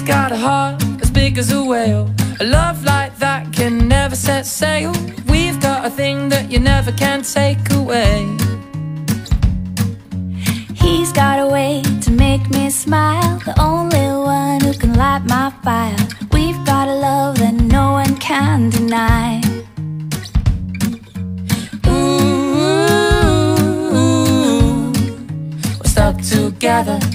got a heart as big as a whale. A love like that can never set sail. We've got a thing that you never can take away. He's got a way to make me smile, the only one who can light my fire. We've got a love that no one can deny. Ooh, we're stuck together